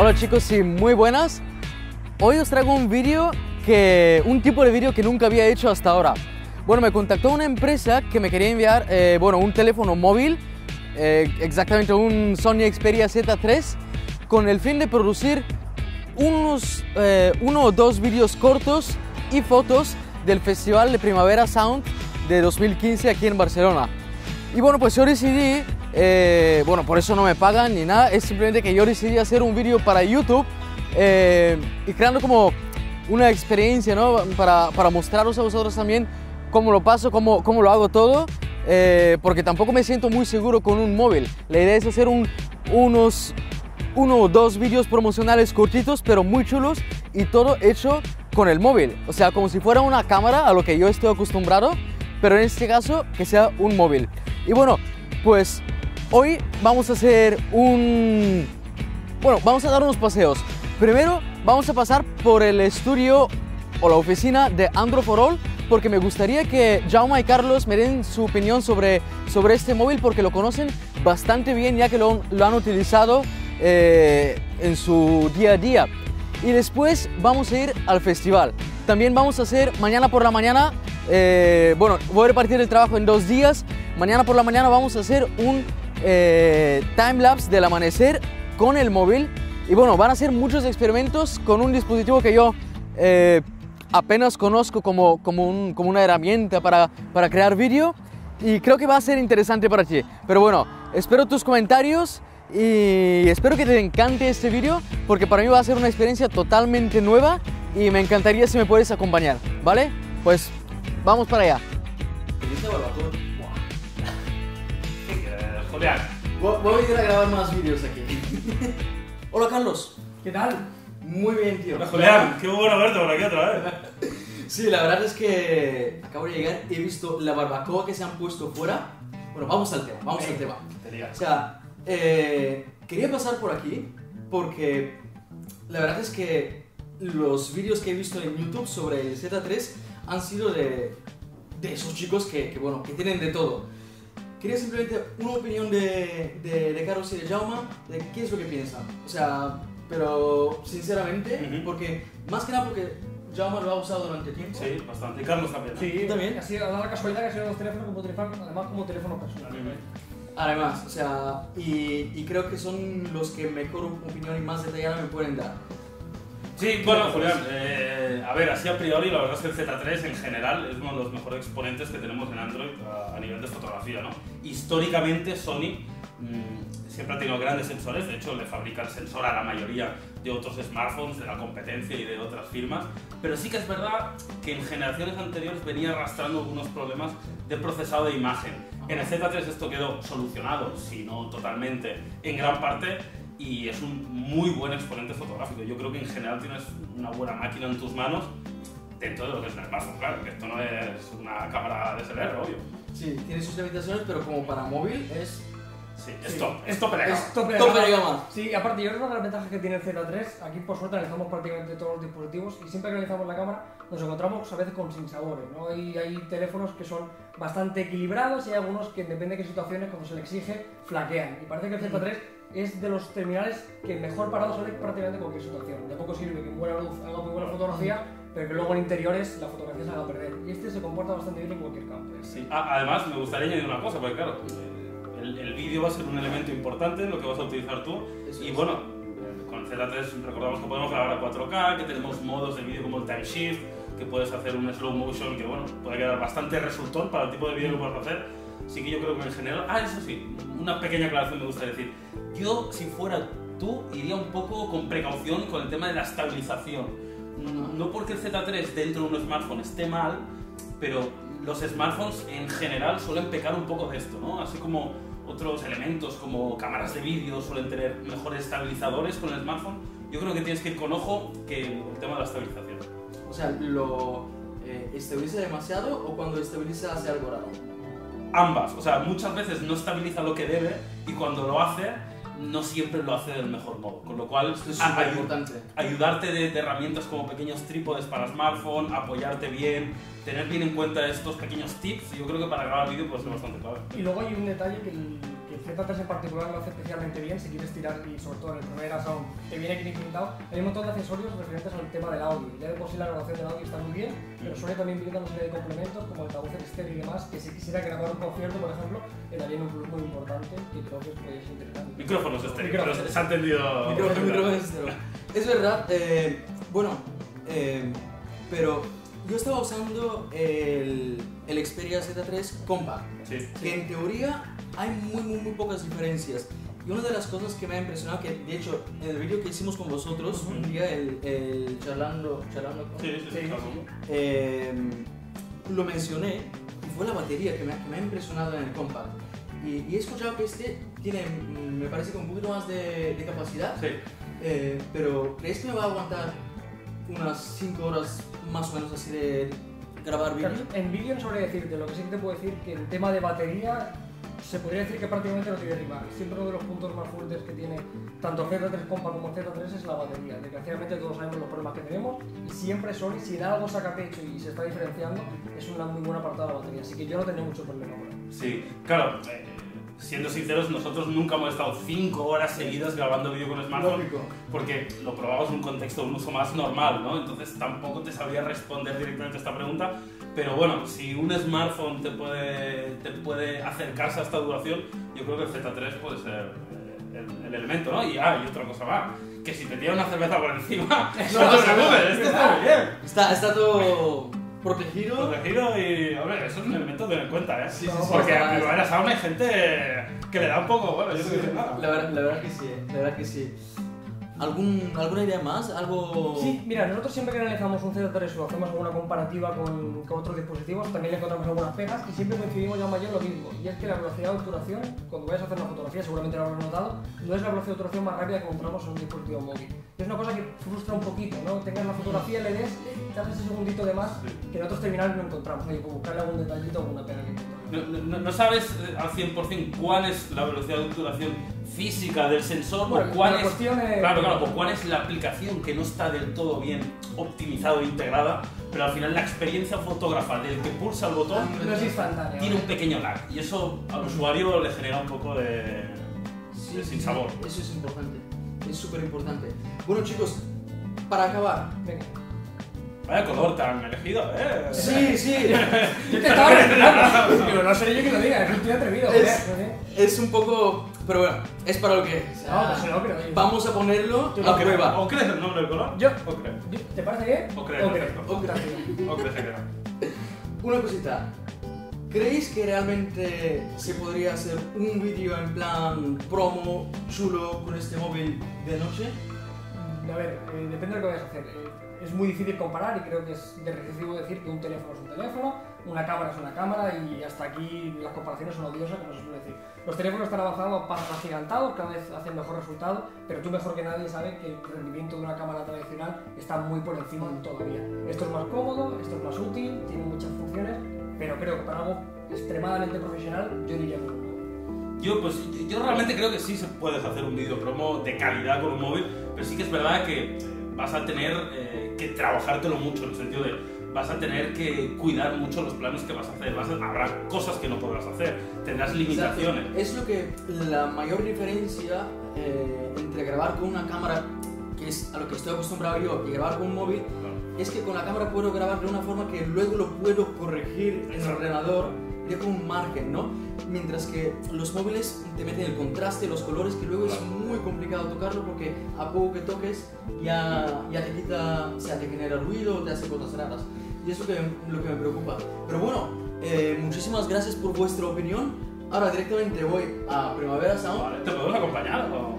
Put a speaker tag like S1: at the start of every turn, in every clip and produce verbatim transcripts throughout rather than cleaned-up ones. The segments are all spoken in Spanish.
S1: Hola chicos, sí, muy buenas. Hoy os traigo un vídeo que, un tipo de vídeo que nunca había hecho hasta ahora. Bueno, me contactó una empresa que me quería enviar, eh, bueno, un teléfono móvil, eh, exactamente un Sony Xperia Z tres, con el fin de producir unos, eh, uno o dos vídeos cortos y fotos del Festival de Primavera Sound de dos mil quince aquí en Barcelona. Y bueno, pues yo decidí, eh, bueno, por eso no me pagan ni nada, es simplemente que yo decidí hacer un vídeo para YouTube eh, y creando como una experiencia, ¿no? Para, para mostraros a vosotros también cómo lo paso, cómo, cómo lo hago todo, eh, porque tampoco me siento muy seguro con un móvil. La idea es hacer un, unos uno o dos vídeos promocionales cortitos, pero muy chulos, y todo hecho con el móvil. O sea, como si fuera una cámara a lo que yo estoy acostumbrado, pero en este caso que sea un móvil. Y bueno, pues hoy vamos a hacer un... Bueno, vamos a dar unos paseos. Primero vamos a pasar por el estudio o la oficina de Android for All, porque me gustaría que Jaume y Carlos me den su opinión sobre, sobre este móvil, porque lo conocen bastante bien, ya que lo, lo han utilizado eh, en su día a día. Y después vamos a ir al festival. También vamos a hacer mañana por la mañana, eh, bueno, voy a repartir el trabajo en dos días. Mañana por la mañana vamos a hacer un eh, timelapse del amanecer con el móvil. Y bueno, van a ser muchos experimentos con un dispositivo que yo eh, apenas conozco como, como, un, como una herramienta para, para crear vídeo. Y creo que va a ser interesante para ti. Pero bueno, espero tus comentarios y espero que te encante este vídeo, porque para mí va a ser una experiencia totalmente nueva y me encantaría si me puedes acompañar, ¿vale? Pues vamos para allá.
S2: Julián.
S1: Voy a ir a grabar más vídeos aquí. Hola Carlos.
S3: ¿Qué tal?
S1: Muy bien, tío.
S2: Hola Julián, qué bueno verte por aquí otra vez.
S1: Sí, la verdad es que acabo de llegar, he visto la barbacoa que se han puesto fuera. Bueno, vamos al tema, vamos al tema. O sea, eh, quería pasar por aquí porque la verdad es que los vídeos que he visto en YouTube sobre el Z tres han sido de, de esos chicos que, que, bueno, que tienen de todo. Quería simplemente una opinión de, de, de Carlos y de Jaume, de qué es lo que piensan. O sea, pero sinceramente, uh-huh. porque más que nada porque Jaume lo ha usado durante tiempo.
S2: Sí, bastante. Y Carlos también. ¿No?
S3: Sí,
S1: también.
S3: Ha sido la casualidad que ha sido dos teléfonos como utilizar, además como teléfono personal.
S1: Uh-huh. Además, o sea, y, y creo que son los que mejor opinión y más detallada me pueden dar.
S2: Sí, bueno, Julián, eh, a ver, así a priori, la verdad es que el Z tres en general es uno de los mejores exponentes que tenemos en Android a, a nivel de fotografía, ¿no? Históricamente, Sony mmm, siempre ha tenido grandes sensores, de hecho, le fabrica el sensor a la mayoría de otros smartphones de la competencia y de otras firmas, pero sí que es verdad que en generaciones anteriores venía arrastrando algunos problemas de procesado de imagen. En el Z tres esto quedó solucionado, si no totalmente, en gran parte, y es un muy buen exponente fotográfico. Yo creo que en general tienes una buena máquina en tus manos dentro de lo que es un smartphone, claro, que esto no es una cámara D S L R, obvio.
S1: Sí, tiene sus limitaciones, pero como para móvil es...
S2: Sí, es top, es top de gama.
S3: Es top de
S1: Top
S3: gama.
S1: de gama.
S3: Sí, aparte yo creo que una de las ventajas que tiene el Z tres, aquí por suerte analizamos prácticamente todos los dispositivos y siempre que analizamos la cámara nos encontramos a veces con sinsabores, ¿no? Hay, hay teléfonos que son bastante equilibrados y hay algunos que depende de qué situaciones, cuando se le exige, flaquean. Y parece que el Z tres es de los terminales que mejor parado sale prácticamente cualquier situación. De poco sirve que en buena luz haga muy buena fotografía, pero que luego en interiores la fotografía se haga perder. Y este se comporta bastante bien en cualquier campo.
S2: Sí. Ah, además, me gustaría añadir una cosa, porque claro, el, el vídeo va a ser un elemento importante en lo que vas a utilizar tú. Eso y es. Bueno, con el Z tres recordamos que podemos grabar a cuatro K, que tenemos modos de vídeo como el time shift, que puedes hacer un slow motion que bueno, puede quedar bastante resultón para el tipo de vídeo que puedes hacer. Sí que yo creo que en general... Ah, eso sí, una pequeña aclaración me gusta decir. Yo, si fuera tú, iría un poco con precaución con el tema de la estabilización. No porque el Z tres dentro de un smartphone esté mal, pero los smartphones en general suelen pecar un poco de esto, ¿no? Así como otros elementos como cámaras de vídeo suelen tener mejores estabilizadores con el smartphone, yo creo que tienes que ir con ojo que el tema de la estabilización.
S1: O sea, ¿lo eh, estabiliza demasiado o cuando estabiliza hace algo raro?
S2: Ambas, o sea, muchas veces no estabiliza lo que debe y cuando lo hace, no siempre lo hace del mejor modo, con lo cual
S1: esto es súper importante.
S2: Ayudarte de, de herramientas como pequeños trípodes para smartphone, apoyarte bien, tener bien en cuenta estos pequeños tips, yo creo que para grabar vídeo puede ser bastante clave.
S3: Y luego hay un detalle que el, que el Z tres en particular lo hace especialmente bien si quieres tirar, y sobre todo en el Primavera Sound te viene aquí pintado. Hay un montón de accesorios referentes al tema del audio. Ya de por sí la grabación del audio está muy bien, pero Sony también brinda una serie de complementos como altavoces externos y demás, que si quisiera grabar un concierto, por ejemplo, le darían un plus muy importante que creo que puede ser interesante.
S2: Micrófonos estéreo,
S3: Micrófonos.
S2: pero se ha entendido.
S1: Micrófono, micrófono estéreo. Es verdad, eh, bueno, eh, pero yo estaba usando el, el Xperia Z tres Compact,
S2: Sí.
S1: que en teoría hay muy, muy, muy pocas diferencias. Y una de las cosas que me ha impresionado, que de hecho en el vídeo que hicimos con vosotros, un día, el, el charlando, charlando con-
S2: Sí, sí, sí,
S3: Sí.
S2: claro.
S1: eh, lo mencioné, y fue la batería que me, que me ha impresionado en el Compact. Y, y he escuchado que este tiene, mm, me parece que un poquito más de, de capacidad,
S2: Sí.
S1: eh, pero ¿crees que me va a aguantar unas cinco horas más o menos así de grabar vídeo?
S3: Claro, en vídeo no sabría decirte, lo que sí que te puedo decir que el tema de batería se podría decir que prácticamente no tiene rival. Siempre uno de los puntos más fuertes que tiene tanto Z tres Compact como Z tres es la batería. Desgraciadamente todos sabemos los problemas que tenemos y siempre Sony, si en algo saca pecho y se está diferenciando, es una muy buena parte de la batería. Así que yo no tendré mucho problema con él.
S2: Sí, claro, eh, siendo sinceros, nosotros nunca hemos estado cinco horas seguidas grabando vídeo con smartphone
S1: Lógico.
S2: porque lo probamos en un contexto de un uso más normal, ¿no? Entonces tampoco te sabría responder directamente a esta pregunta, pero bueno, si un smartphone te puede, te puede acercarse a esta duración, yo creo que el Z tres puede ser eh, el, el elemento, ¿no? Y, ah, y otra cosa más, que si te tira una cerveza por encima, no te preocupes, esto está muy bien.
S1: Está, está todo protegido.
S2: Protegido y, hombre, eso es un elemento a tener en cuenta, ¿eh?
S1: Sí, sí, sí,
S2: Porque
S1: está-
S2: a Primavera Sound hay gente que le da un poco, bueno, yo no quiero decir nada.
S1: La, ver- la verdad que sí, eh, la verdad que sí. ¿Algún, ¿Alguna idea más? ¿Algo...?
S3: Sí, mira, nosotros siempre que analizamos un Z tres o hacemos alguna comparativa con, con otros dispositivos, también le encontramos algunas pegas y siempre coincidimos ya mayor lo mismo. Y es que la velocidad de obturación, cuando vayas a hacer una fotografía, seguramente lo habrás notado, no es la velocidad de obturación más rápida que encontramos en un dispositivo móvil. Y es una cosa que frustra un poquito, ¿no? Tengas la fotografía, le des, te haces ese segundito de más que en otros terminales no encontramos. Oye, pues buscarle algún detallito o alguna pega que encontramos.
S2: No, no- no sabes eh, al cien por cien cuál es la velocidad de obturación física del sensor
S3: Bueno,
S2: o cuál
S3: la
S2: es,
S3: cuestión es-
S2: claro, claro, o cuál es la aplicación que no está del todo bien optimizada o integrada, pero al final la experiencia fotógrafa del que pulsa el botón
S3: No es instantáneo.
S2: tiene un pequeño lag y eso al usuario le genera un poco de,
S1: Sí,
S2: de
S1: sí,
S2: sin
S1: sí,
S2: sabor.
S1: Eso es importante, es súper importante. Bueno chicos, para acabar.
S3: Venga.
S2: Vaya color tan elegido, ¿eh?
S1: Sí, sí,
S3: Yo te estaba respetando. Digo, no seré yo quien lo diga, es que estoy atrevido.
S1: Es-
S3: joder,
S1: es un poco... Pero bueno, es para lo que es.
S3: No, pues no, pero...
S1: Vamos a ponerlo
S3: Yo
S1: a
S2: ¿O crees,
S1: prueba.
S2: ¿O crees el nombre del color?
S3: Yo-
S2: ¿O crees?
S3: Yo- ¿Te parece bien?
S2: O creo,
S3: O
S2: perfecto.
S3: creo.
S1: O creo.
S3: Fantástico.
S2: ¿O crees que no?
S1: Una cosita. ¿Creéis que realmente se podría hacer un vídeo en plan promo chulo con este móvil de noche?
S3: A ver, eh, depende de lo que vayas a hacer. Eh, es muy difícil comparar y creo que es de recibo decir que un teléfono es un teléfono, una cámara es una cámara y hasta aquí las comparaciones son odiosas, como se suele decir. Los teléfonos están avanzando a pasos agigantados, cada vez hacen mejor resultado, pero tú mejor que nadie sabes que el rendimiento de una cámara tradicional está muy por encima todavía. Esto es más cómodo, esto es más útil, tiene muchas funciones, pero creo que para algo extremadamente profesional yo diría que no.
S2: Yo, pues, yo, yo realmente creo que sí se puede hacer un vídeo promo de calidad con un móvil, pero sí que es verdad que eh, vas a tener eh, que trabajártelo mucho, en el sentido de vas a tener que cuidar mucho los planes que vas a hacer, vas a- habrá cosas que no podrás hacer, tendrás limitaciones.
S1: Exacto. Es lo que la mayor diferencia eh, entre grabar con una cámara, que es a lo que estoy acostumbrado yo, y grabar con un móvil,
S2: Claro.
S1: es que con la cámara puedo grabar de una forma que luego lo puedo corregir en el
S2: Exacto.
S1: ordenador, dejo un margen, ¿no? Mientras que los móviles te meten el contraste, los colores, que luego es muy complicado tocarlo porque a poco que toques ya, ya te quita, o sea, te genera ruido, te hace cosas raras. Y es lo que, lo que me preocupa. Pero bueno, eh, muchísimas gracias por vuestra opinión. Ahora directamente voy a Primavera Sound.
S2: Vale, ¿te podemos acompañar o...?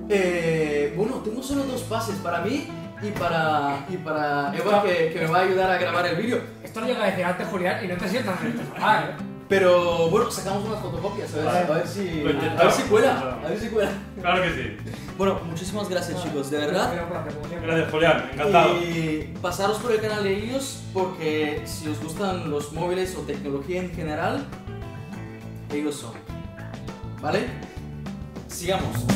S1: Eh, bueno, tengo solo dos pases para mí y para, y para Eva, que, que me va a ayudar a grabar el vídeo.
S3: Esto lo llega a decir antes, Julián, y no te sientas mal, ¿eh?
S1: Pero bueno, sacamos unas fotocopias, a ver,
S2: Vale.
S1: a ver si,
S2: Lo
S1: a
S2: intentamos.
S1: ver si cuela, a ver si cuela.
S2: Claro que sí.
S1: Bueno, muchísimas gracias chicos, de verdad.
S3: Mira, un placer, como siempre.
S2: Gracias, Julián, encantado.
S1: Y pasaros por el canal de ellos porque si os gustan los móviles o tecnología en general, ellos son. ¿Vale? Sigamos.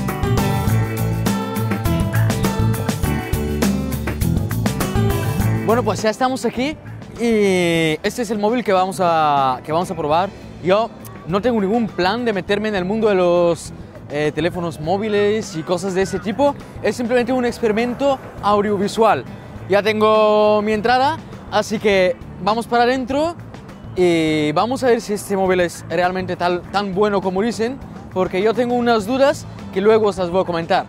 S1: Bueno, pues ya estamos aquí y este es el móvil que vamos a, que vamos a probar. Yo no tengo ningún plan de meterme en el mundo de los eh, teléfonos móviles y cosas de ese tipo. Es simplemente un experimento audiovisual. Ya tengo mi entrada, así que vamos para adentro y vamos a ver si este móvil es realmente tal, tan bueno como dicen, porque yo tengo unas dudas que luego os las voy a comentar.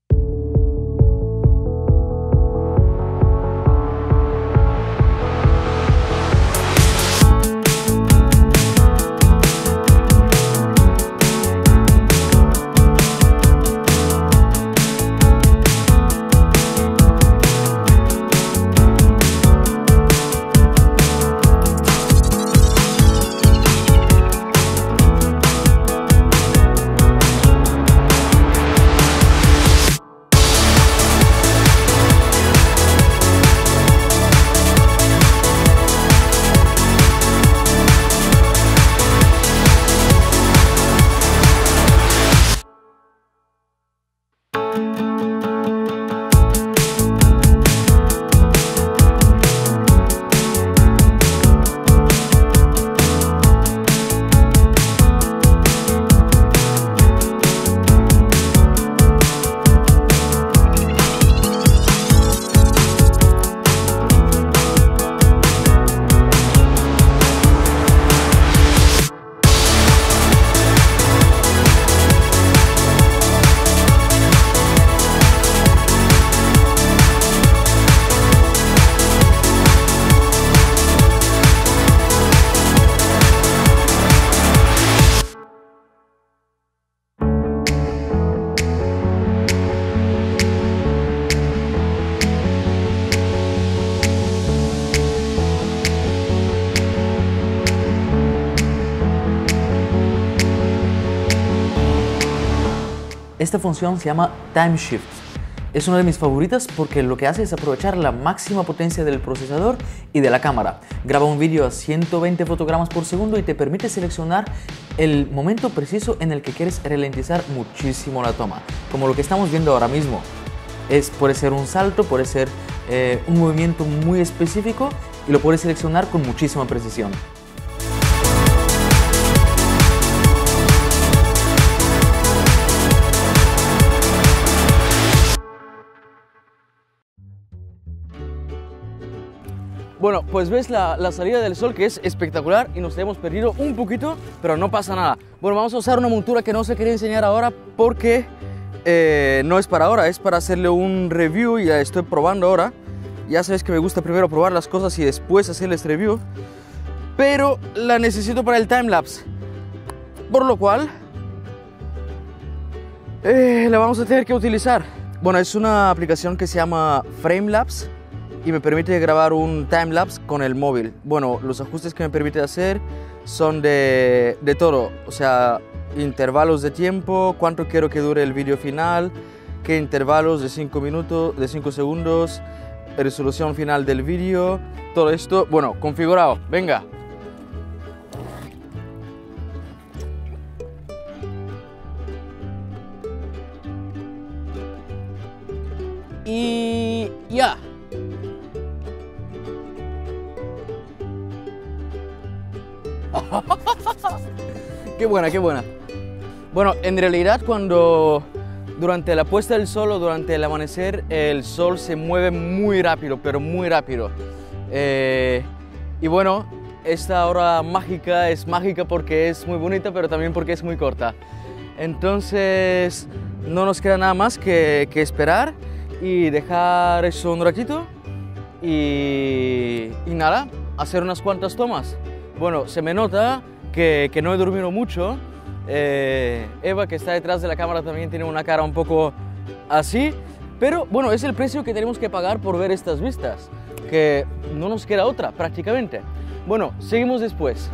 S1: Esta función se llama Time Shift. Es una de mis favoritas porque lo que hace es aprovechar la máxima potencia del procesador y de la cámara. Graba un vídeo a ciento veinte fotogramas por segundo y te permite seleccionar el momento preciso en el que quieres ralentizar muchísimo la toma, como lo que estamos viendo ahora mismo. Es, puede ser un salto, puede ser eh, un movimiento muy específico y lo puedes seleccionar con muchísima precisión. Bueno, pues ves la, la salida del sol, que es espectacular, y nos hemos perdido un poquito, pero no pasa nada. Bueno, vamos a usar una montura que no se quería enseñar ahora porque eh, no es para ahora, es para hacerle un review y ya estoy probando ahora. Ya sabes que me gusta primero probar las cosas y después hacerles review, pero la necesito para el timelapse, por lo cual eh, la vamos a tener que utilizar. Bueno, es una aplicación que se llama Framelapse y me permite grabar un timelapse con el móvil. Bueno, los ajustes que me permite hacer son de, de todo, o sea, intervalos de tiempo, cuánto quiero que dure el vídeo final, qué intervalos de cinco minutos, de cinco segundos, resolución final del vídeo, todo esto, bueno, configurado. Venga. Y ya. Qué buena, qué buena. Bueno, en realidad cuando durante la puesta del sol o durante el amanecer el sol se mueve muy rápido, pero muy rápido. Eh, y bueno, esta hora mágica es mágica porque es muy bonita, pero también porque es muy corta. Entonces no nos queda nada más que, que esperar y dejar eso un ratito y, y nada, hacer unas cuantas tomas. Bueno, se me nota que, que no he dormido mucho. Eh, Eva, que está detrás de la cámara, también tiene una cara un poco así. Pero bueno, es el precio que tenemos que pagar por ver estas vistas, que no nos queda otra prácticamente. Bueno, seguimos después.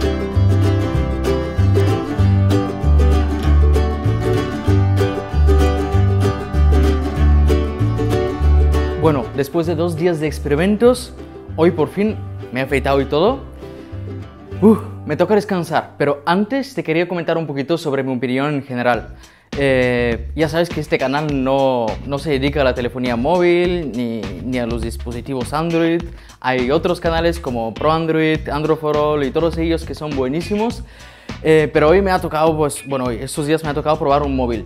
S1: Bueno, después de dos días de experimentos, hoy por fin me he afeitado y todo. Uh, me toca descansar, pero antes te quería comentar un poquito sobre mi opinión en general. Eh, ya sabes que este canal no, no se dedica a la telefonía móvil ni, ni a los dispositivos Android. Hay otros canales como Pro Android, Android for All y todos ellos que son buenísimos. Eh, pero hoy me ha tocado, pues, bueno, hoy, estos días me ha tocado probar un móvil.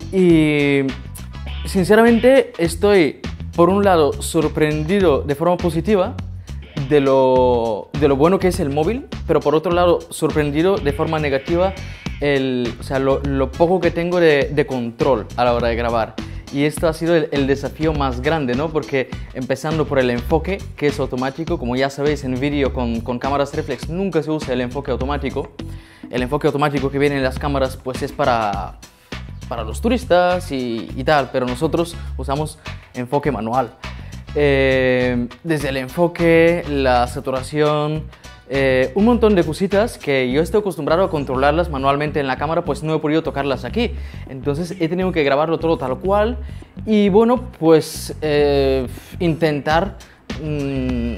S1: Y sinceramente estoy, por un lado, sorprendido de forma positiva de lo, de lo bueno que es el móvil, pero por otro lado, sorprendido de forma negativa el, o sea, lo, lo poco que tengo de, de control a la hora de grabar. Y esto ha sido el, el desafío más grande, ¿no? Porque empezando por el enfoque, que es automático, como ya sabéis en vídeo con, con cámaras reflex nunca se usa el enfoque automático. El enfoque automático que viene en las cámaras pues es para, para los turistas y, y tal, pero nosotros usamos enfoque manual. Eh, desde el enfoque, la saturación, eh, un montón de cositas que yo estoy acostumbrado a controlarlas manualmente en la cámara, pues no he podido tocarlas aquí. Entonces he tenido que grabarlo todo tal cual y bueno, pues eh, intentar mmm,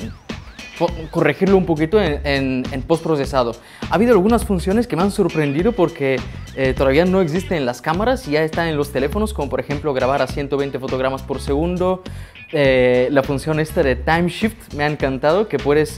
S1: corregirlo un poquito en, en, en postprocesado. Ha habido algunas funciones que me han sorprendido porque eh, todavía no existen en las cámaras y ya están en los teléfonos, como por ejemplo grabar a ciento veinte fotogramas por segundo. Eh, la función esta de Time Shift me ha encantado, que puedes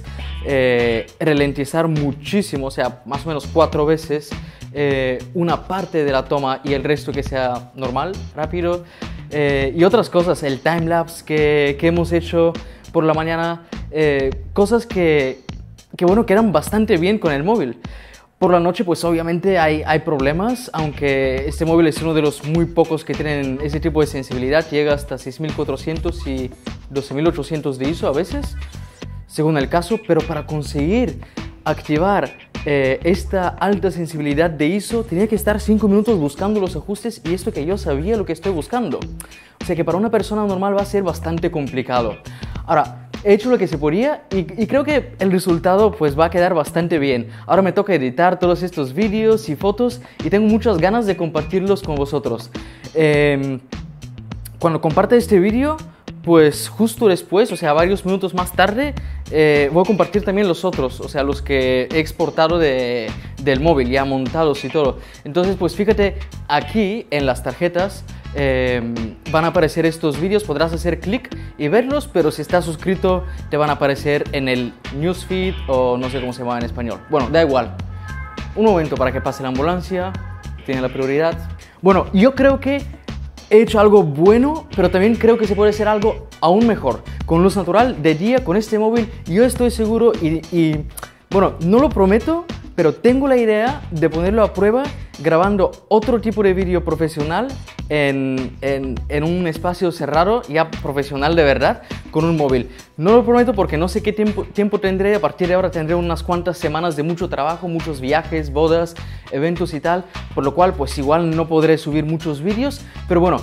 S1: eh, ralentizar muchísimo, o sea, más o menos cuatro veces eh, una parte de la toma y el resto que sea normal, rápido. Eh, y otras cosas, el timelapse que, que hemos hecho por la mañana, eh, cosas que, que, bueno, quedan bastante bien con el móvil. Por la noche, pues obviamente hay, hay problemas, aunque este móvil es uno de los muy pocos que tienen ese tipo de sensibilidad, llega hasta seis mil cuatrocientos y doce mil ochocientos de I S O a veces, según el caso, pero para conseguir activar eh, esta alta sensibilidad de I S O tenía que estar cinco minutos buscando los ajustes y esto que yo sabía lo que estoy buscando. O sea que para una persona normal va a ser bastante complicado. Ahora, he hecho lo que se podía y, y creo que el resultado pues va a quedar bastante bien. Ahora me toca editar todos estos vídeos y fotos y tengo muchas ganas de compartirlos con vosotros. Eh, cuando comparte este vídeo, pues justo después, o sea, varios minutos más tarde, eh, voy a compartir también los otros, o sea, los que he exportado de, del móvil, ya montados y todo. Entonces, pues fíjate, aquí en las tarjetas eh, van a aparecer estos vídeos, podrás hacer clic y verlos, pero si estás suscrito te van a aparecer en el newsfeed o no sé cómo se llama en español. Bueno, da igual. Un momento para que pase la ambulancia, tiene la prioridad. Bueno, yo creo que he hecho algo bueno, pero también creo que se puede hacer algo aún mejor. Con luz natural, de día, con este móvil, yo estoy seguro y, y bueno, no lo prometo, pero tengo la idea de ponerlo a prueba grabando otro tipo de vídeo profesional en, en, en un espacio cerrado, ya profesional de verdad, con un móvil. No lo prometo porque no sé qué tiempo, tiempo tendré. A partir de ahora tendré unas cuantas semanas de mucho trabajo, muchos viajes, bodas, eventos y tal, por lo cual pues igual no podré subir muchos vídeos, pero bueno,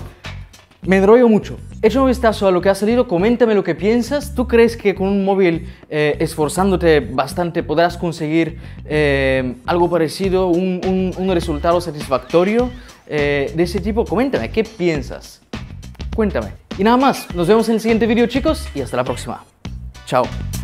S1: me enrollo mucho. Echa un vistazo a lo que ha salido, coméntame lo que piensas. ¿Tú crees que con un móvil eh, esforzándote bastante podrás conseguir eh, algo parecido, un, un, un resultado satisfactorio eh, de ese tipo? Coméntame, ¿qué piensas? Cuéntame. Y nada más, nos vemos en el siguiente vídeo, chicos, y hasta la próxima. Chao.